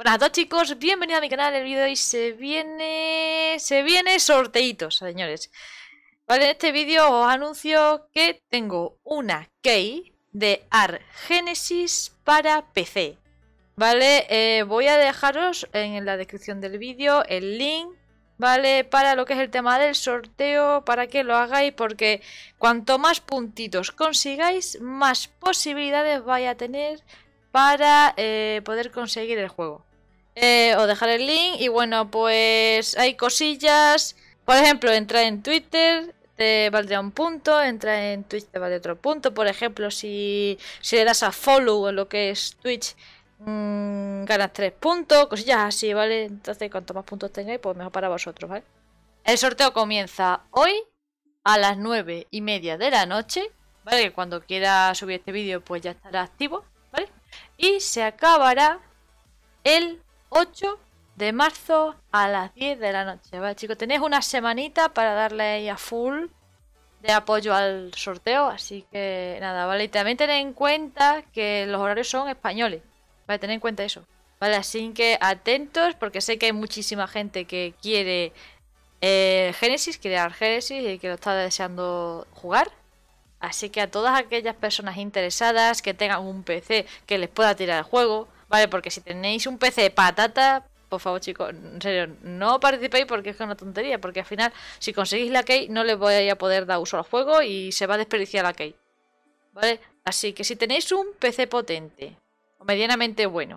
Buenas a todos chicos, bienvenidos a mi canal. El vídeo de hoy se viene sorteitos, señores. Vale, en este vídeo os anuncio que tengo una key de Ark Genesis para PC. Vale, voy a dejaros en la descripción del vídeo el link, vale, para lo que es el tema del sorteo, para que lo hagáis, porque cuanto más puntitos consigáis, más posibilidades vais a tener para poder conseguir el juego. Os dejaré el link y bueno, pues hay cosillas. Por ejemplo, entra en Twitter, te valdría un punto. Entra en Twitch, te vale otro punto. Por ejemplo, si le das a follow en lo que es Twitch, ganas 3 puntos. Cosillas así, ¿vale? Entonces, cuanto más puntos tengáis, pues mejor para vosotros, ¿vale? El sorteo comienza hoy a las 9:30 de la noche, ¿vale? Que cuando quiera subir este vídeo, pues ya estará activo, ¿vale? Y se acabará el 8 de marzo a las 10 de la noche, ¿vale, chicos? Tenéis una semanita para darle ahí a full de apoyo al sorteo, así que nada, ¿vale? Y también tened en cuenta que los horarios son españoles, ¿vale? Tened en cuenta eso, ¿vale? Así que atentos, porque sé que hay muchísima gente que quiere Genesis, quiere Ark Genesis y que lo está deseando jugar. Así que a todas aquellas personas interesadas que tengan un PC que les pueda tirar el juego, ¿vale? Porque si tenéis un PC patata, por favor chicos, en serio, no participéis porque es una tontería. Porque al final, si conseguís la key, no les voy a poder dar uso al juego y se va a desperdiciar la key, ¿vale? Así que si tenéis un PC potente o medianamente bueno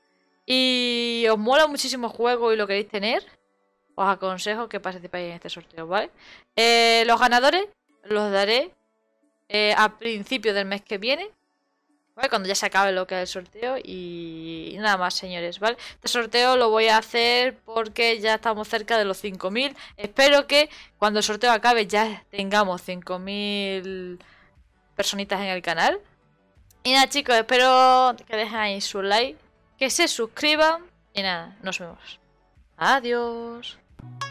y os mola muchísimo el juego y lo queréis tener, os aconsejo que participéis en este sorteo, ¿vale? Los ganadores los daré a principios del mes que viene, ¿vale? Cuando ya se acabe lo que es el sorteo y nada más, señores, ¿vale? Este sorteo lo voy a hacer porque ya estamos cerca de los 5000. Espero que cuando el sorteo acabe ya tengamos 5000 personitas en el canal. Y nada, chicos, espero que dejen ahí su like, que se suscriban y nada, nos vemos. Adiós.